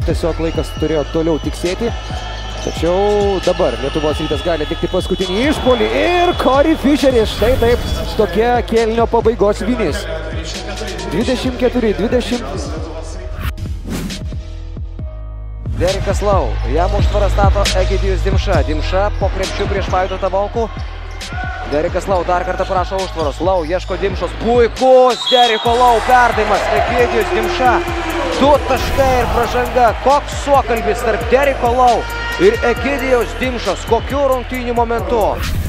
tiesiog laikas turėjo toliau tiksėti. Tačiau dabar Lietuvos Rytas gali atlikti paskutinį išpuolį ir Corey Fisheris. Štai taip, tokia kėlinio pabaigos vinis. 24-20. Derikas Lau, jam užtvarą stato Egidijus Dimša. Dimša po krepšių prieš Vaidotą Volkų. Derikas Lau dar kartą prašo užtvaros. Lau ieško Dimšos. Puikus Deriko Lau perdavimas. Egidijus Dimša. 2 taškai ir pražanga. Koks suokalbis tarp Deriko Lau ir Egidijaus Dimšos. Kokiu rungtynių momentu.